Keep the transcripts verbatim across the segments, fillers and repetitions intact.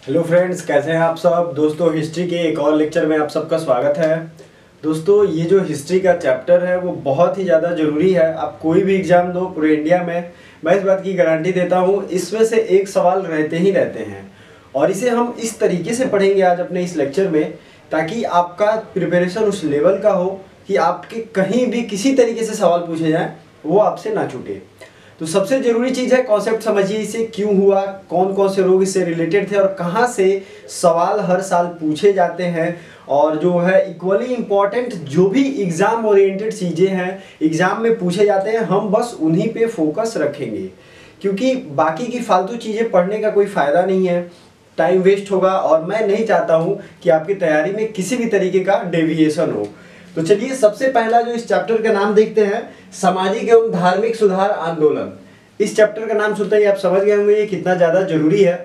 Hello friends, कैसे हैं आप सब। दोस्तों, हिस्ट्री के एक और लेक्चर में आप सबका स्वागत है। दोस्तों, ये जो हिस्ट्री का चैप्टर है वो बहुत ही ज़्यादा ज़रूरी है। आप कोई भी एग्ज़ाम दो पूरे इंडिया में, मैं इस बात की गारंटी देता हूँ इसमें से एक सवाल रहते ही रहते हैं। और इसे हम इस तरीके से पढ़ेंगे आज अपने इस लेक्चर में, ताकि आपका प्रिपरेशन उस लेवल का हो कि आपके कहीं भी किसी तरीके से सवाल पूछे जाएँ वो आपसे ना छूटे। तो सबसे जरूरी चीज है कॉन्सेप्ट समझिए, इसे क्यों हुआ, कौन कौन से रोग इससे रिलेटेड थे और कहाँ से सवाल हर साल पूछे जाते हैं। और जो है इक्वली इम्पॉर्टेंट जो भी एग्जाम ओरिएंटेड चीजें हैं एग्जाम में पूछे जाते हैं, हम बस उन्हीं पे फोकस रखेंगे, क्योंकि बाकी की फालतू चीजें पढ़ने का कोई फायदा नहीं है, टाइम वेस्ट होगा और मैं नहीं चाहता हूँ कि आपकी तैयारी में किसी भी तरीके का डेविएशन हो। तो चलिए, सबसे पहला जो इस चैप्टर का नाम देखते हैं, सामाजिक एवं धार्मिक सुधार आंदोलन। इस चैप्टर का नाम सुनते ही आप समझ गए होंगे ये कितना ज्यादा जरूरी है।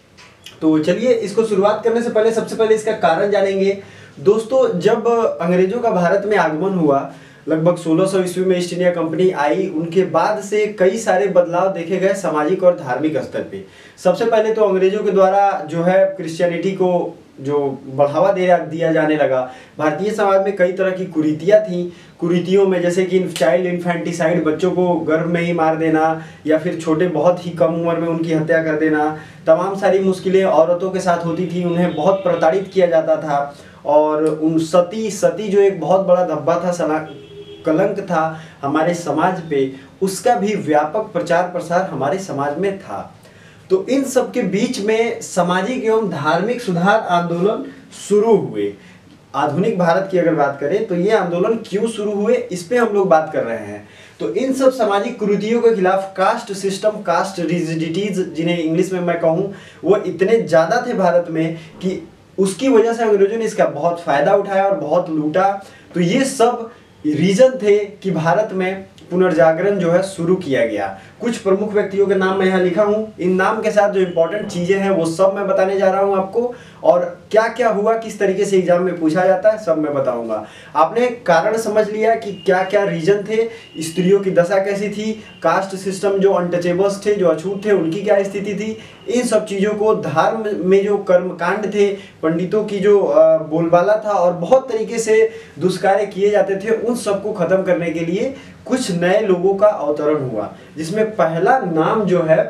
तो चलिए, इसको शुरुआत करने से पहले सबसे पहले इसका कारण जानेंगे। दोस्तों, जब अंग्रेजों का भारत में आगमन हुआ, लगभग सोलह सौ ईस्वी में ईस्ट इंडिया कंपनी आई, उनके बाद से कई सारे बदलाव देखे गए सामाजिक और धार्मिक स्तर पे। सबसे पहले तो अंग्रेजों के द्वारा जो है क्रिश्चियनिटी को जो बढ़ावा दे दिया जाने लगा। भारतीय समाज में कई तरह की कुरीतियाँ थीं। कुरीतियों में जैसे कि चाइल्ड इन्फेंटिसाइड, बच्चों को गर्भ में ही मार देना, या फिर छोटे बहुत ही कम उम्र में उनकी हत्या कर देना, तमाम सारी मुश्किलें औरतों के साथ होती थी, उन्हें बहुत प्रताड़ित किया जाता था। और उन सती सती जो एक बहुत बड़ा धब्बा था, सना कलंक था हमारे समाज पे, उसका भी व्यापक प्रचार प्रसार हमारे समाज में था। तो इन सब के बीच में सामाजिक एवं धार्मिक सुधार आंदोलन शुरू हुए। आधुनिक भारत की अगर बात करें तो ये आंदोलन क्यों शुरू हुए, इस पे हम लोग बात कर रहे हैं। तो इन सब सामाजिक कुरीतियों के खिलाफ कास्ट सिस्टम, कास्ट रिजिडिटीज जिन्हें इंग्लिश में मैं कहूँ, वो इतने ज़्यादा थे भारत में कि उसकी वजह से अंग्रेजों ने इसका बहुत फायदा उठाया और बहुत लूटा। तो ये सब रीजन थे कि भारत में पुनर्जागरण जो है शुरू किया गया। कुछ प्रमुख व्यक्तियों के नाम मैं यहाँ लिखा हूँ, इन नाम के साथ जो इंपॉर्टेंट चीजें हैं वो सब मैं बताने जा रहा हूँ आपको, और क्या क्या हुआ, किस तरीके से एग्जाम में पूछा जाता है, सब मैं बताऊंगा। आपने कारण समझ लिया कि क्या क्या रीजन थे, स्त्रियों की दशा कैसी थी, कास्ट सिस्टम जो अनटचेबल्स थे, जो अछूत थे, उनकी क्या स्थिति थी, इन सब चीज़ों को, धर्म में जो कर्मकांड थे, पंडितों की जो बोलबाला था और बहुत तरीके से दुष्कार्य किए जाते थे, उन सबको खत्म करने के लिए कुछ नए लोगों का अवतरण हुआ, जिसमें पहला नाम जो है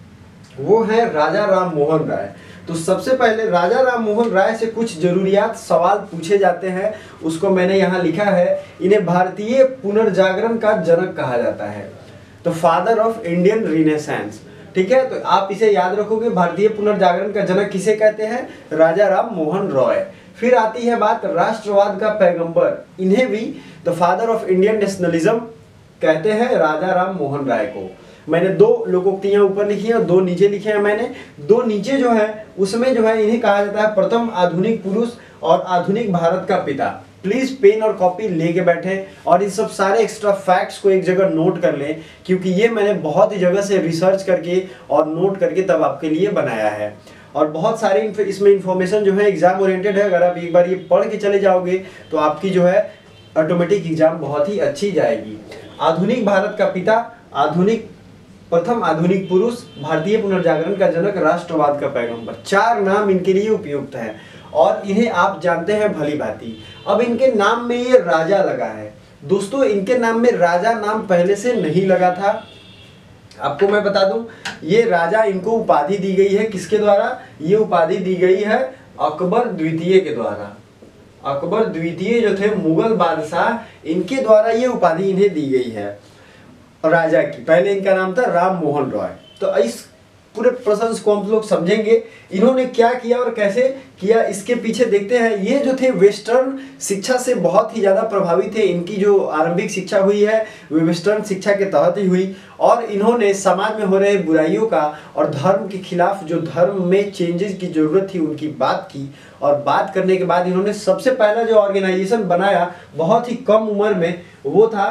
वो है राजा राम मोहन राय। तो सबसे पहले राजा राम मोहन राय से कुछ जरूरियात सवाल पूछे जाते हैं, उसको मैंने यहाँ लिखा है। इन्हें भारतीय पुनर्जागरण का जनक कहा जाता है, तो फादर ऑफ इंडियन रिनेसेंस। ठीक है, तो आप इसे याद रखोगे, भारतीय पुनर्जागरण का जनक किसे कहते हैं, राजा राम मोहन रॉय। फिर आती है बात राष्ट्रवाद का पैगंबर, इन्हें भी the father of Indian nationalism कहते हैं, राजा राम मोहन राय को। मैंने दो लोकोक्तियां ऊपर लिखी हैं, दो नीचे लिखे हैं मैंने। दो नीचे जो है उसमें जो है इन्हें कहा जाता है प्रथम आधुनिक पुरुष और आधुनिक भारत का पिता। प्लीज पेन और कॉपी लेके बैठे और इन सब सारे एक्स्ट्रा फैक्ट्स को एक जगह नोट कर लें, क्योंकि ये मैंने बहुत ही जगह से रिसर्च करके और नोट करके तब आपके लिए बनाया है। और बहुत सारे इसमें इंफॉर्मेशन जो है एग्जाम ओरिएंटेड है, अगर आप एक बार ये पढ़ के चले जाओगे तो आपकी जो है ऑटोमेटिक एग्जाम बहुत ही अच्छी जाएगी। आधुनिक भारत का पिता, आधुनिक प्रथम आधुनिक पुरुष, भारतीय पुनर्जागरण का जनक, राष्ट्रवाद का पैगंबर, चार नाम इनके लिए उपयुक्त हैं और इन्हें आप जानते हैं भली भांति। अब इनके नाम में ये राजा लगा है। दोस्तों, इनके नाम में राजा नाम पहले से नहीं लगा था। आपको मैं बता दूं, ये राजा इनको उपाधि दी गई है, किसके द्वारा, ये उपाधि दी गई है अकबर द्वितीय के द्वारा। अकबर द्वितीय जो थे मुगल बादशाह, इनके द्वारा ये उपाधि इन्हें दी गई है राजा की। पहले इनका नाम था राम मोहन रॉय। तो इस पूरे प्रोसेस को हम लोग समझेंगे, इन्होंने क्या किया और कैसे किया, इसके पीछे देखते हैं। ये जो थे वेस्टर्न शिक्षा से बहुत ही ज़्यादा प्रभावित थे। इनकी जो आरंभिक शिक्षा हुई है वो वेस्टर्न शिक्षा के तहत ही हुई, और इन्होंने समाज में हो रहे बुराइयों का और धर्म के खिलाफ जो धर्म में चेंजेस की जरूरत थी उनकी बात की। और बात करने के बाद इन्होंने सबसे पहला जो ऑर्गेनाइजेशन बनाया बहुत ही कम उम्र में, वो था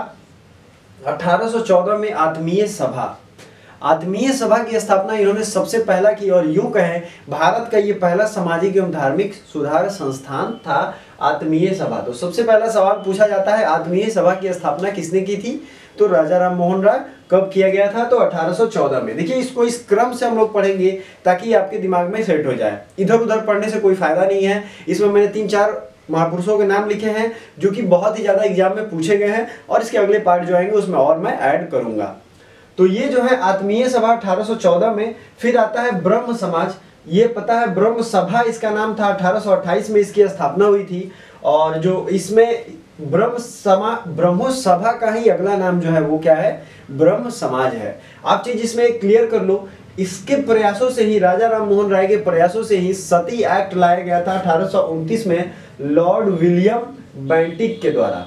अठारह सौ चौदह में आत्मीय सभा। आत्मीय सभा की स्थापना इन्होंने सबसे पहला की, और यूं कहें भारत का ये पहला सामाजिक एवं धार्मिक सुधार संस्थान था आत्मीय सभा। तो सबसे पहला सवाल पूछा जाता है, आत्मीय सभा की स्थापना किसने की थी, तो राजा राम मोहन राय कब किया गया था? तो अठारह सौ चौदह में। देखिए इसको इस क्रम से हम लोग पढ़ेंगे ताकि आपके दिमाग में सेट हो जाए, इधर उधर पढ़ने से कोई फायदा नहीं है। इसमें मैंने तीन चार महापुरुषों के नाम लिखे हैं जो कि बहुत ही ज्यादा एग्जाम में पूछे गए हैं, और इसके अगले पार्ट जो आएंगे उसमें और मैं ऐड करूंगा। तो ये जो है आत्मीय सभा अठारह सौ चौदह में। फिर आता है ब्रह्म समाज, ये पता है ब्रह्म सभा इसका नाम था, अठारह सौ अट्ठाईस में इसकी स्थापना हुई थी। और जो इसमें ब्रह्म समा ब्रह्मो सभा का ही अगला नाम जो है वो क्या है? ब्रह्म समाज है। आप चीज इसमें क्लियर कर लो, इसके प्रयासों से ही, राजा राम मोहन राय के प्रयासों से ही सती एक्ट लाया गया था अठारह सौ उनतीस में लॉर्ड विलियम बेंटिक के द्वारा।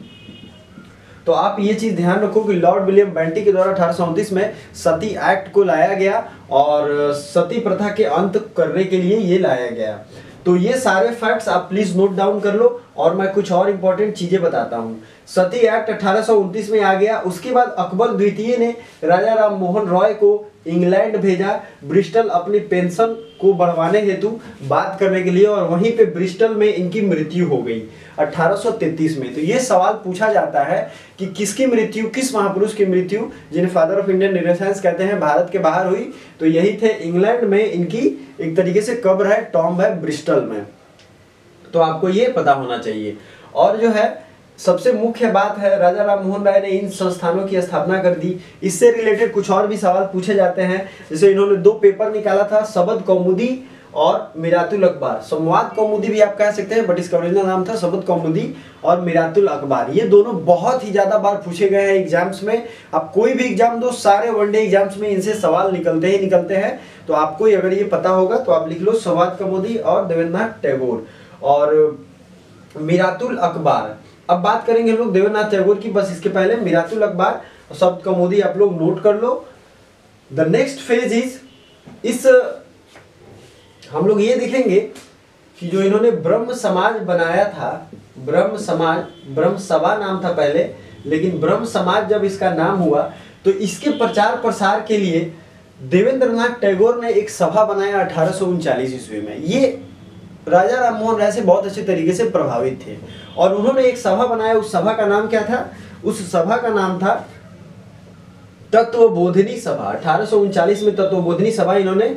तो आप ये चीज ध्यान रखो कि लॉर्ड विलियम बेंटिक के द्वारा अठारह सौ उनतीस में सती एक्ट को लाया गया और सती प्रथा के अंत करने के लिए ये लाया गया। तो ये सारे फैक्ट्स आप प्लीज नोट डाउन कर लो, और मैं कुछ और इंपॉर्टेंट चीजें बताता हूँ। सती एक्ट अठारह सौ उनतीस में आ गया। उसके बाद अकबर द्वितीय ने राजा राम मोहन रॉय को इंग्लैंड भेजा ब्रिस्टल अपनी पेंशन को बढ़वाने हेतु बात करने के लिए, और वहीं पे ब्रिस्टल में इनकी मृत्यु हो गई अठारह सौ तैंतीस में। तो ये सवाल पूछा जाता है कि किसकी मृत्यु, किस महापुरुष की मृत्यु जिन्हें फादर ऑफ इंडियन रिनेसांस कहते हैं, भारत के बाहर हुई? तो यही थे, इंग्लैंड में इनकी एक तरीके से कब्र है, टॉम्ब है ब्रिस्टल में। तो आपको ये पता होना चाहिए। और जो है सबसे मुख्य बात है, राजा राम मोहन राय ने इन संस्थानों की स्थापना कर दी। इससे रिलेटेड कुछ और भी सवाल पूछे जाते हैं, जैसे इन्होंने दो पेपर निकाला था, सबद कौमुदी और मिरातुल अखबार। संवाद कौमुदी भी आप कह सकते हैं, बट इसका ओरिजिनल नाम था सबद कौमुदी और मिरातुल अखबार। ये दोनों बहुत ही ज्यादा बार पूछे गए हैं एग्जाम्स में। आप कोई भी एग्जाम दो, सारे वनडे एग्जाम्स में इनसे सवाल निकलते ही निकलते हैं। तो आपको अगर ये पता होगा तो आप लिख लो संवाद कौमुदी और देवेंद्रनाथ टैगोर और मिरातुल अखबार। अब बात करेंगे हम लोग देवेंद्रनाथ टैगोर की, बस इसके पहले मिरातुल अखबार और शब्द कौमुदी आप लोग नोट कर लो। द नेक्स्ट फेज इज, इस हम लोग ये देखेंगे कि जो इन्होंने ब्रह्म समाज बनाया था, ब्रह्म समाज, ब्रह्म सभा नाम था पहले, लेकिन ब्रह्म समाज जब इसका नाम हुआ तो इसके प्रचार प्रसार के लिए देवेंद्रनाथ टैगोर ने एक सभा बनाया अठारह सौ उनचालीस ईस्वी में। ये राजा राम मोहन राय से बहुत अच्छे तरीके से प्रभावित थे और उन्होंने एक सभा बनाया। उस सभा का नाम क्या था? उस सभा का नाम था तत्वबोधिनी सभा। अठारह सौ उनचालीस में तत्वबोधिनी सभा इन्होंने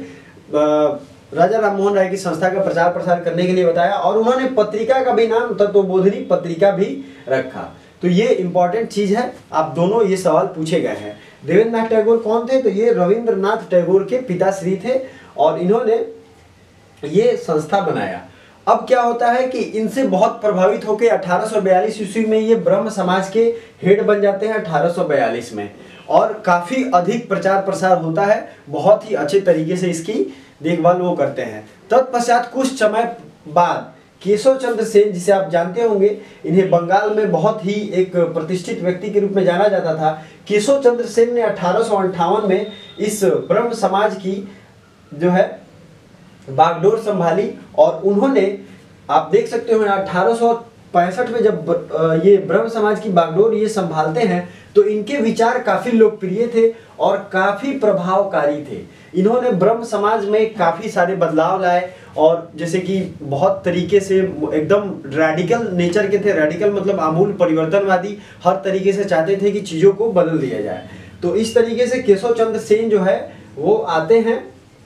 राजा राम मोहन राय की संस्था का प्रचार प्रसार करने के लिए बताया, और उन्होंने पत्रिका का भी नाम तत्वबोधिनी पत्रिका भी रखा। तो ये इंपॉर्टेंट चीज है, आप दोनों ये सवाल पूछे गए हैं। देवेंद्रनाथ टैगोर कौन थे? तो ये रविंद्रनाथ टैगोर के पिताश्री थे और इन्होंने ये संस्था बनाया। अब क्या होता है कि इनसे बहुत प्रभावित होकर अठारह सौ बयालीस ईस्वी में ये ब्रह्म समाज के हेड बन जाते हैं अठारह सौ बयालीस में, और काफी अधिक प्रचार प्रसार होता है, बहुत ही अच्छे तरीके से इसकी देखभाल वो करते हैं। तत्पश्चात कुछ समय बाद केशव चंद्र सेन, जिसे आप जानते होंगे, इन्हें बंगाल में बहुत ही एक प्रतिष्ठित व्यक्ति के रूप में जाना जाता था। केशव चंद्र सेन ने अठारह सौ अंठावन में इस ब्रह्म समाज की जो है बागडोर संभाली, और उन्होंने, आप देख सकते हो अठारह सौ पैंसठ में जब ये ब्रह्म समाज की बागडोर ये संभालते हैं तो इनके विचार काफी लोकप्रिय थे और काफी प्रभावकारी थे। इन्होंने ब्रह्म समाज में काफी सारे बदलाव लाए, और जैसे कि बहुत तरीके से एकदम रेडिकल नेचर के थे। रेडिकल मतलब आमूल परिवर्तनवादी, हर तरीके से चाहते थे कि चीजों को बदल दिया जाए। तो इस तरीके से केशव चंद्र सेन जो है वो आते हैं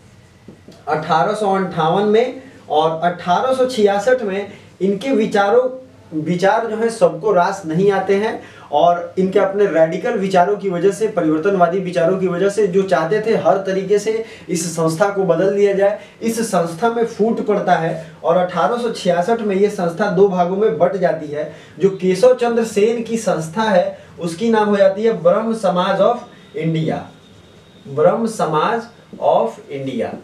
अठारह सौ अंठावन में, और अठारह सौ छियासठ में इनके विचारों विचार जो है सबको रास नहीं आते हैं, और इनके अपने रेडिकल विचारों की वजह से, परिवर्तनवादी विचारों की वजह से, जो चाहते थे हर तरीके से इस संस्था को बदल दिया जाए, इस संस्था में फूट पड़ता है और अठारह सौ छियासठ में ये संस्था दो भागों में बट जाती है। जो केशव चंद्र सेन की संस्था है उसकी नाम हो जाती है ब्रह्म समाज ऑफ इंडिया, ब्रह्म समाज ऑफ इंडिया।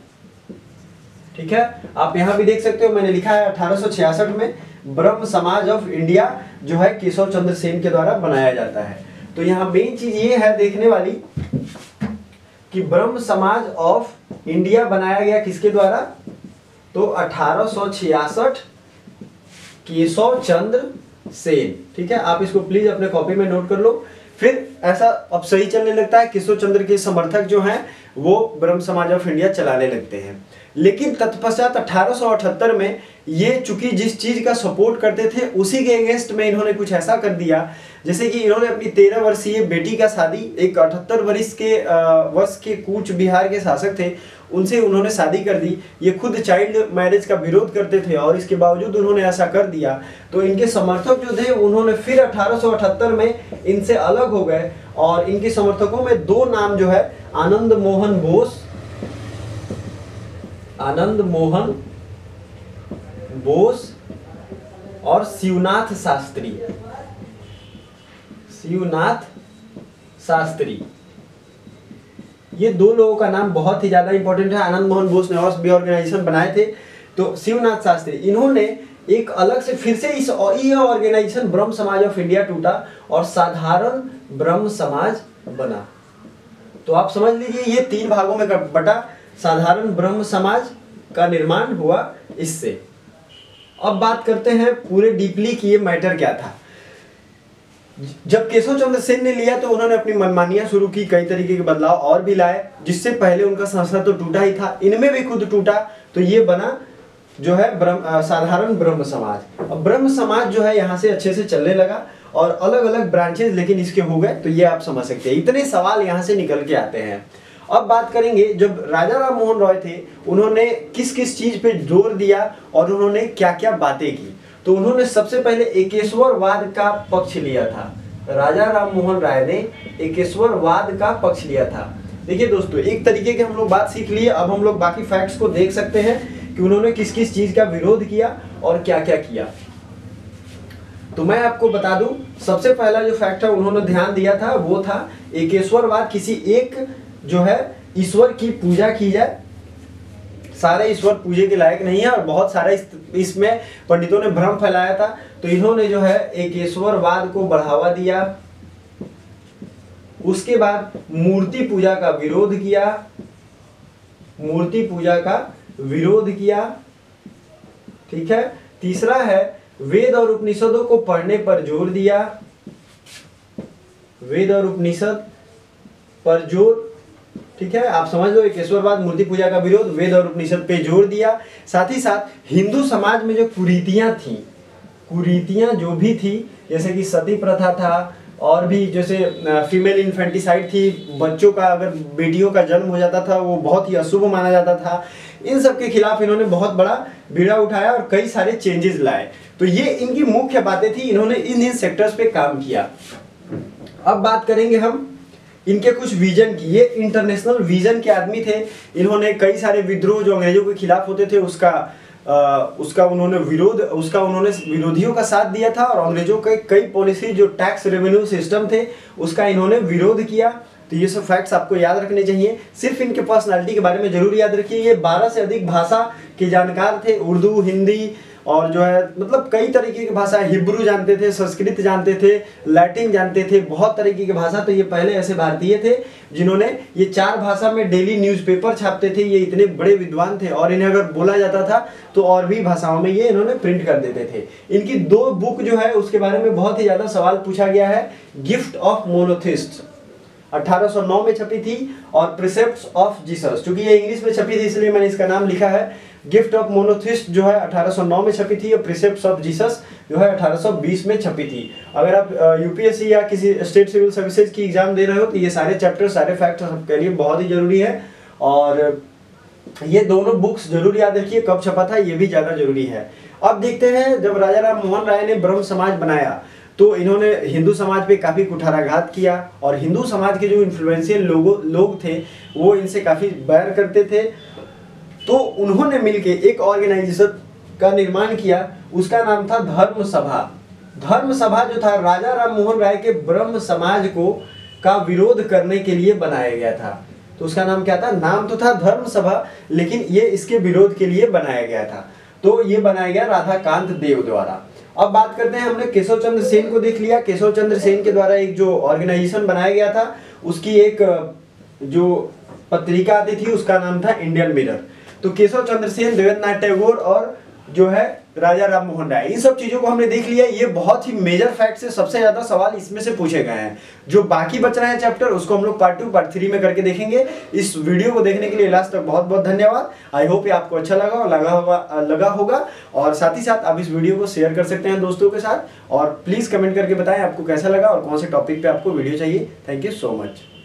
ठीक है, आप यहाँ भी देख सकते हो, मैंने लिखा है अठारह सौ छियासठ में ब्रह्म समाज ऑफ इंडिया जो है केशव चंद्र सेन के द्वारा बनाया जाता है। तो यहाँ मेन चीज ये है देखने वाली कि ब्रह्म समाज ऑफ इंडिया बनाया गया किसके द्वारा? तो अठारह सौ छियासठ केशव चंद्र सेन। ठीक है, आप इसको प्लीज अपने कॉपी में नोट कर लो। फिर ऐसा अब सही चलने लगता है, केशव चंद्र के समर्थक जो हैं वो ब्रह्म समाज ऑफ इंडिया चलाने लगते हैं। लेकिन तत्पश्चात अठारह सौ अठहत्तर में ये चूंकि जिस चीज का सपोर्ट करते थे उसी के अगेंस्ट में इन्होंने कुछ ऐसा कर दिया जैसे कि इन्होंने अपनी तेरह वर्षीय बेटी का शादी एक अठहत्तर वर्ष के वर्ष के कूच बिहार के शासक थे उनसे उन्होंने शादी कर दी। ये खुद चाइल्ड मैरिज का विरोध करते थे और इसके बावजूद उन्होंने ऐसा कर दिया। तो इनके समर्थक जो थे उन्होंने फिर अठारह सौ अठहत्तर में इनसे अलग हो गए और इनके समर्थकों में दो नाम जो है आनंद मोहन बोस आनंद मोहन बोस और शिवनाथ शास्त्री शिवनाथ शास्त्री ये दो लोगों का नाम बहुत ही ज्यादा इंपॉर्टेंट है। आनंद मोहन बोस ने और भी ऑर्गेनाइजेशन बनाए थे। तो शिवनाथ शास्त्री इन्होंने एक अलग से फिर से इस ये ऑर्गेनाइजेशन ब्रह्म समाज ऑफ इंडिया टूटा और साधारण ब्रह्म समाज बना। तो आप समझ लीजिए ये तीन भागों में बटा साधारण ब्रह्म समाज का निर्माण हुआ इससे। अब बात करते हैं पूरे डीपली कि ये मैटर क्या था। जब केशव चंद्र सेन ने लिया तो उन्होंने अपनी मनमानियां शुरू की, कई तरीके के बदलाव और भी लाए, जिससे पहले उनका संस्था तो टूटा ही था, इनमें भी खुद टूटा। तो ये बना जो है ब्रह्म साधारण ब्रह्म समाज। अब ब्रह्म समाज जो है यहाँ से अच्छे से चलने लगा और अलग अलग ब्रांचेस लेकिन इसके हो गए। तो ये आप समझ सकते हैं, इतने सवाल यहाँ से निकल के आते हैं। अब बात करेंगे जब राजा राम मोहन रॉय थे उन्होंने किस किस चीज पे जोर दिया और उन्होंने क्या क्या बातें की। तो उन्होंने सबसे पहले एकेश्वरवाद का पक्ष लिया था। राजा राम मोहन राय ने एकेश्वरवाद का पक्ष लिया था। देखिए दोस्तों, एक तरीके के हम लोग बात सीख लिए। अब हम लोग बाकी फैक्ट्स को देख सकते हैं कि उन्होंने किस किस चीज का विरोध किया और क्या क्या किया। तो मैं आपको बता दूं, सबसे पहला जो फैक्ट है उन्होंने ध्यान दिया था वो था एकेश्वरवाद। किसी एक जो है ईश्वर की पूजा की जाए, सारे ईश्वर पूजे के लायक नहीं है और बहुत सारा इस, इसमें पंडितों ने भ्रम फैलाया था। तो इन्होंने जो है एकेश्वरवाद को बढ़ावा दिया। उसके बाद मूर्ति पूजा का विरोध किया मूर्ति पूजा का विरोध किया ठीक है। तीसरा है वेद और उपनिषदों को पढ़ने पर जोर दिया। वेद और उपनिषद पर जोर, ठीक है, आप समझ लो एकेश्वरवाद, मूर्ति पूजा का विरोध, वेद और उपनिषद पे जोर दिया। साथ ही साथ हिंदू समाज में जो कुरीतियां थी कुरीतियां जो भी थी, जैसे कि सती प्रथा था और भी जैसे फीमेल इन्फेंटिसाइड थी, बच्चों का अगर बेटियों का जन्म हो जाता था वो बहुत ही अशुभ माना जाता था। इन सब के खिलाफ इन्होंने बहुत बड़ा बीड़ा उठाया और कई सारे चेंजेस लाए। तो ये इनकी मुख्य बातें थी, इन्होंने इन इन सेक्टर्स पे काम किया। अब बात करेंगे हम इनके कुछ विजन की। ये इंटरनेशनल विजन के आदमी थे। इन्होंने कई सारे विद्रोह जो अंग्रेजों के खिलाफ होते थे उसका आ, उसका उन्होंने विरोध उसका उन्होंने विरोधियों का साथ दिया था और अंग्रेजों के कई पॉलिसी जो टैक्स रेवेन्यू सिस्टम थे उसका इन्होंने विरोध किया। तो ये सब फैक्ट्स आपको याद रखने चाहिए। सिर्फ इनके पर्सनालिटी के बारे में जरूर याद रखिए। ये बारह से अधिक भाषा के जानकार थे, उर्दू, हिंदी और जो है मतलब कई तरीके की भाषा, हिब्रू जानते थे, संस्कृत जानते थे, लैटिन जानते थे, बहुत तरीके की भाषा। तो ये पहले ऐसे भारतीय थे जिन्होंने ये चार भाषा में डेली न्यूज़पेपर छापते थे। ये इतने बड़े विद्वान थे और इन्हें अगर बोला जाता था तो और भी भाषाओं में ये इन्होंने प्रिंट कर देते थे। इनकी दो बुक जो है उसके बारे में बहुत ही ज़्यादा सवाल पूछा गया है। गिफ्ट ऑफ मोनोथिस्ट अठारह सौ नौ में छपी थी और प्रिसेप्ट्स ऑफ जीसस, क्योंकि ये इंग्लिश में छपी थी इसलिए मैंने इसका नाम लिखा है। गिफ्ट ऑफ मोनोथिस्ट जो है अठारह सौ नौ में छपी थी और प्रिसेप्ट्स ऑफ जीसस जो है अठारह सौ बीस में छपी थी। अगर आप यूपीएससी या किसी स्टेट सिविल सर्विसेज की एग्जाम दे रहे हो तो ये सारे चैप्टर, सारे फैक्ट आपके लिए बहुत ही जरूरी है। और ये दोनों बुक्स जरूर याद रखिए, कब छपा था ये भी ज़्यादा जरूरी है। अब देखते हैं, जब राजा राम मोहन राय ने ब्रह्म समाज बनाया तो इन्होंने हिंदू समाज पे काफ़ी कुठाराघात किया और हिंदू समाज के जो इन्फ्लुएंशियल लोगों लोग थे वो इनसे काफ़ी बैर करते थे। तो उन्होंने मिलके एक ऑर्गेनाइजेशन का निर्माण किया, उसका नाम था धर्म सभा। धर्म सभा जो था राजा राम मोहन राय के ब्रह्म समाज को का विरोध करने के लिए बनाया गया था। तो उसका नाम क्या था? नाम तो था धर्म सभा, लेकिन ये इसके विरोध के लिए बनाया गया था। तो ये बनाया गया राधाकांत देव द्वारा। अब बात करते हैं, हमने केशव चंद्र सेन को देख लिया। केशव चंद्र सेन के द्वारा एक जो ऑर्गेनाइजेशन बनाया गया था उसकी एक जो पत्रिका आती थी उसका नाम था इंडियन मिरर। तो केशव चंद्र सेन, देवेंद्रनाथ टैगोर और जो है राजा राम मोहन राय, इन सब चीजों को हमने देख लिया। ये बहुत ही मेजर फैक्ट से सबसे ज्यादा सवाल इसमें से पूछे गए हैं। जो बाकी बच रहे हैं चैप्टर उसको हम लोग पार्ट टू पार्ट थ्री में करके देखेंगे। इस वीडियो को देखने के लिए लास्ट तक बहुत बहुत धन्यवाद। आई होप ये आपको अच्छा लगा और लगा होगा लगा होगा और साथ ही साथ आप इस वीडियो को शेयर कर सकते हैं दोस्तों के साथ। और प्लीज कमेंट करके बताएं आपको कैसा लगा और कौन से टॉपिक पे आपको वीडियो चाहिए। Thank you so much.